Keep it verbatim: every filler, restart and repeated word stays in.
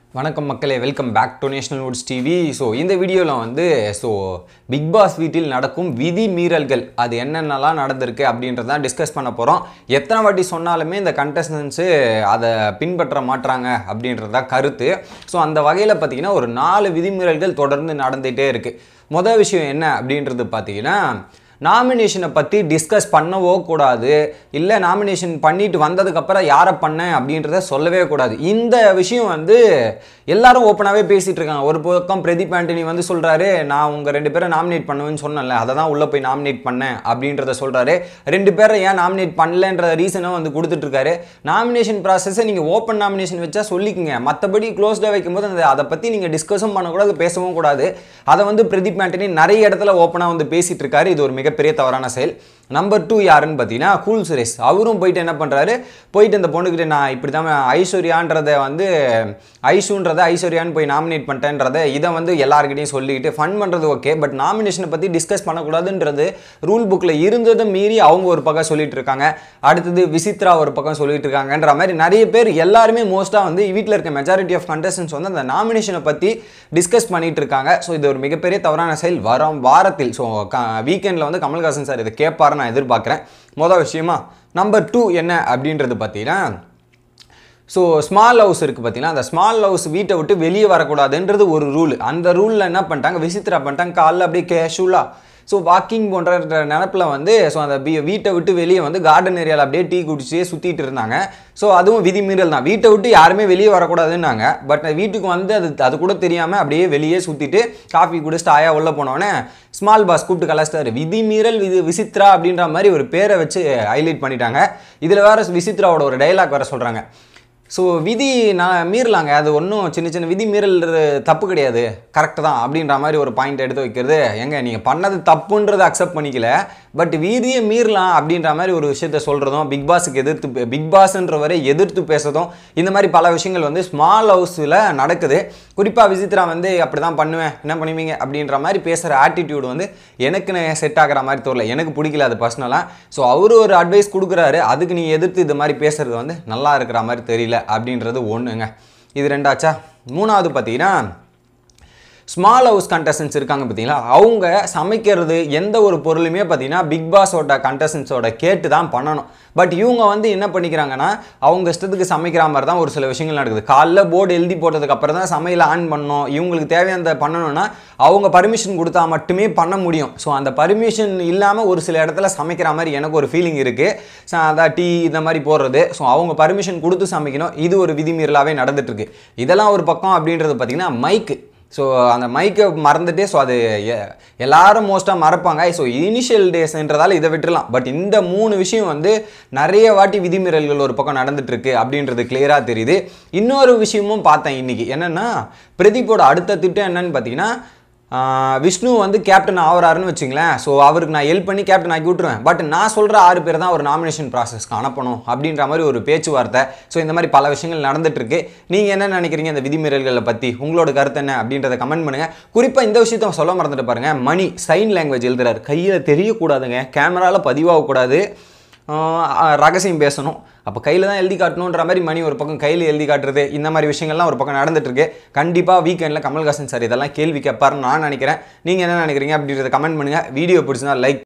வணக்கம் மக்களே, welcome back to National Woods TV. So இந்த வீடியோவில் வந்து ஸோ பிக் பாஸ் வீட்டில் நடக்கும் விதி மீறல்கள் அது என்னென்னலாம் நடந்திருக்கு அப்படின்றதான் டிஸ்கஸ் பண்ண போகிறோம். எத்தனை வாட்டி சொன்னாலுமே இந்த கண்டஸ்டன்ஸு அதை பின்பற்ற மாட்டுறாங்க அப்படின்றதான் கருத்து. ஸோ அந்த வகையில் பார்த்திங்கன்னா ஒரு நாலு விதிமீறல்கள் தொடர்ந்து நடந்துகிட்டே இருக்குது. மொதல் விஷயம் என்ன அப்படின்றது பார்த்திங்கன்னா, நாமினேஷனை பற்றி டிஸ்கஸ் பண்ணவோ கூடாது, இல்லை நாமினேஷன் பண்ணிட்டு வந்ததுக்கப்புறம் யாரை பண்ணேன் அப்படின்றத சொல்லவே கூடாது. இந்த விஷயம் வந்து எல்லாரும் ஓப்பனாகவே பேசிகிட்டு இருக்காங்க. ஒரு பக்கம் பிரதீப் ஆண்டனி வந்து சொல்கிறாரு, நான் உங்கள் ரெண்டு பேரை நாமினேட் பண்ணுவேன்னு சொன்னேன்ல, அதை தான் உள்ளே போய் நாமினேட் பண்ணேன் அப்படின்றத சொல்கிறாரு. ரெண்டு பேரை ஏன் நாமினேட் பண்ணலன்ற ரீசனை வந்து கொடுத்துட்ருக்காரு. நாமினேஷன் ப்ராசஸை நீங்கள் ஓப்பன் நாமினேஷன் வச்சா சொல்லிக்குங்க, மற்றபடி க்ளோஸ்டாக வைக்கும்போது அந்த அதை பற்றி நீங்கள் டிஸ்கஸும் பண்ணக்கூடாது, பேசவும் கூடாது. அதை வந்து பிரதீப் ஆண்டனி நிறைய இடத்துல ஓப்பனாக வந்து பேசிகிட்டு இருக்காரு. இது ஒரு மிக பெரிய தவறான செயல். நம்பர் டூ யாருன்னு பார்த்தீங்கன்னா கூல் சுரேஷ். அவரும் போயிட்டு என்ன பண்ணுறாரு, போயிட்டு இந்த பொண்ணுக்கிட்ட நான் இப்படி தான் ஐஸ்வர்யான்றதை வந்து ஐஷுன்றதை ஐஸ்வர்யான்னு போய் நாமினேட் பண்ணிட்டேன்றதை இதை வந்து எல்லாருக்கிட்டையும் சொல்லிக்கிட்டு ஃபன் பண்ணுறது ஓகே, பட் நாமினேஷனை பற்றி டிஸ்கஸ் பண்ணக்கூடாதுன்றது ரூல் புக்கில் இருந்ததை மீறி அவங்க ஒரு பக்கம் சொல்லிட்டு இருக்காங்க. அடுத்தது விசித்ரா ஒரு பக்கம் சொல்லிட்டு இருக்காங்கன்ற மாதிரி நிறைய பேர் எல்லாருமே மோஸ்ட்டாக வந்து வீட்டில் இருக்க மெஜாரிட்டி ஆஃப் கண்டஸ்டன்ஸ் வந்து அந்த நாமினேஷனை பற்றி டிஸ்கஸ் பண்ணிட்டு இருக்காங்க. ஸோ இது ஒரு மிகப்பெரிய தவறான செயல். வரும் வாரத்தில் ஸோ வீக்கெண்டில் வந்து கமல்ஹாசன் சார் இதை கேட்பாரு நான் எதிர்பார்க்குறேன். மொதல் விஷயமா நம்பர் டூ என்ன அப்படின்றது பார்த்தீங்கன்னா, ஸோ ஸ்மால் ஹவுஸ் இருக்குது பார்த்தீங்கன்னா, அந்த ஸ்மால் ஹவுஸ் வீட்டை விட்டு வெளியே வரக்கூடாதுன்றது ஒரு ரூல். அந்த ரூலில் என்ன பண்ணிட்டாங்க, விசித்ரா பண்ணிட்டாங்க, காலைல அப்படியே கேஷுவலாக ஸோ வாக்கிங் போன்ற நினப்பில் வந்து ஸோ அந்த வீட்டை விட்டு வெளியே வந்து கார்டன் ஏரியாவில் அப்படியே டீ குடிச்சே சுற்றிட்டு இருந்தாங்க. ஸோ அதுவும் விதிமீறல் தான். வீட்டை விட்டு யாருமே வெளியே வரக்கூடாதுன்னாங்க, பட் வீட்டுக்கு வந்து அது அது கூட தெரியாமல் அப்படியே வெளியே சுற்றிட்டு காஃபி குடிச்சிட்டு ஆயா உள்ளே போனோடனே ஸ்மால் பாஸ் கூப்பிட்டு கலாச்சிட்டாரு. விதிமீறல் விதி விசித்ரா அப்படின்ற மாதிரி ஒரு பேரை வச்சு ஹைலைட் பண்ணிட்டாங்க. இதில் வேறு விசித்ராவோட ஒரு டைலாக் வேறு சொல்கிறாங்க. ஸோ விதி நான் மீறலாங்க, அது ஒன்றும் சின்ன சின்ன விதி மீறல் தப்பு கிடையாது, கரெக்டு தான் அப்படின்ற மாதிரி ஒரு பாயிண்ட் எடுத்து வைக்கிறது. எங்க நீங்கள் பண்ணது தப்புன்றதை அக்செப்ட் பண்ணிக்கல, பட் வீதியை மீறலாம் அப்படின்ற மாதிரி ஒரு விஷயத்த சொல்கிறதும், பிக் பாஸுக்கு எதிர்த்து பிக் பாஸ்ன்றவரை எதிர்த்து பேசுறதும், இந்த மாதிரி பல விஷயங்கள் வந்து ஸ்மால் ஹவுஸில் நடக்குது. குறிப்பாக விசித்ரா வந்து அப்படி தான் பண்ணுவேன், என்ன பண்ணுவீங்க அப்படின்ற மாதிரி பேசுகிற ஆட்டிடியூடு வந்து எனக்கு செட் ஆகிற மாதிரி தோறல, எனக்கு பிடிக்கல அது பர்சனலாக. ஸோ அவரு ஒரு அட்வைஸ் கொடுக்குறாரு, அதுக்கு நீ எதிர்த்து இது மாதிரி பேசுறது வந்து நல்லா இருக்கிற மாதிரி தெரியல அப்படின்றது ஒன்றுங்க. இது ரெண்டாச்சா. மூணாவது பார்த்தீங்கன்னா, ஸ்மால் ஹவுஸ் கண்டஸ்டன்ஸ் இருக்காங்க பார்த்தீங்களா, அவங்க சமைக்கிறது எந்த ஒரு பொருளுமே பார்த்தீங்கன்னா பிக் பாஸோட கண்டஸ்டன்ஸோட கேட்டு தான் பண்ணணும். பட் இவங்க வந்து என்ன பண்ணிக்கிறாங்கன்னா, அவங்க இஷ்டத்துக்கு சமைக்கிற மாதிரி தான் ஒரு சில விஷயங்கள் நடக்குது. காலைல போர்டு எழுதி போட்டதுக்கு அப்புறம் தான் சமையல் ஆன் பண்ணணும், இவங்களுக்கு தேவையான பண்ணணும்னா அவங்க பர்மிஷன் கொடுத்தா மட்டுமே பண்ண முடியும். ஸோ அந்த பர்மிஷன் இல்லாமல் ஒரு சில இடத்துல சமைக்கிற மாதிரி எனக்கு ஒரு ஃபீலிங் இருக்குது. அதான் டீ இந்த மாதிரி போடுறது, ஸோ அவங்க பர்மிஷன் கொடுத்து சமைக்கணும். இது ஒரு விதிமீறலாகவே நடந்துட்டுருக்கு. இதெல்லாம் ஒரு பக்கம் அப்படின்றது பார்த்திங்கன்னா மைக்கு. ஸோ அந்த மைக்கை மறந்துட்டே ஸோ அது எல்லாரும் மோஸ்ட்டாக மறப்பாங்க. ஸோ இனிஷியல் டேஸ்ன்றதால இதை விட்டுடலாம். பட் இந்த மூணு விஷயம் வந்து நிறைய வாட்டி விதிமீறல்கள் ஒரு பக்கம் நடந்துட்டுருக்கு அப்படின்றது கிளியராக தெரியுது. இன்னொரு விஷயமும் பார்த்தேன் இன்றைக்கி. என்னென்னா, பிரதீப்போட அடுத்த திட்டம் என்னன்னு பார்த்தீங்கன்னா, விஷ்ணு வந்து கேப்டன் ஆகிறாருன்னு வச்சுங்களேன். ஸோ அவருக்கு நான் ஹெல்ப் பண்ணி கேப்டன் ஆக்கி விட்டுருவேன், பட் நான் சொல்கிற ஆறு பேர் தான் ஒரு நாமினேஷன் ப்ராசஸ்க்கு அனுப்பணும் அப்படின்ற மாதிரி ஒரு பேச்சுவார்த்தை. ஸோ இந்த மாதிரி பல விஷயங்கள் நடந்துட்டுருக்கு. நீங்கள் என்ன நினைக்கிறீங்க இந்த விதிமீறல்களை பற்றி? உங்களோட கருத்து என்ன அப்படின்றத கமெண்ட் பண்ணுங்கள். குறிப்பாக இந்த விஷயத்த சொல்ல மறந்துட்டு பாருங்கள், மணி சைன் லாங்குவேஜ் எழுதுறாரு, கையில் தெரியக்கூடாதுங்க, கேமராவில் பதிவாகக்கூடாது, ரகசியம் பேசணும், அப்போ கையில் தான் எழுதி காட்டணுன்ற மாதிரி மணி ஒரு பக்கம் கையில் எழுதி காட்டுறது, இந்த மாதிரி விஷயங்கள்லாம் ஒரு பக்கம் நடந்துட்டுருக்கு. கண்டிப்பாக வீக்கெண்டில் கமல்ஹாசன் சார் இதெல்லாம் கேள்வி கேட்பாருன்னு நான் நினைக்கிறேன். நீங்கள் என்ன நினைக்கிறீங்க அப்படின்றத கமெண்ட் பண்ணுங்கள். Video பிடிச்சினா like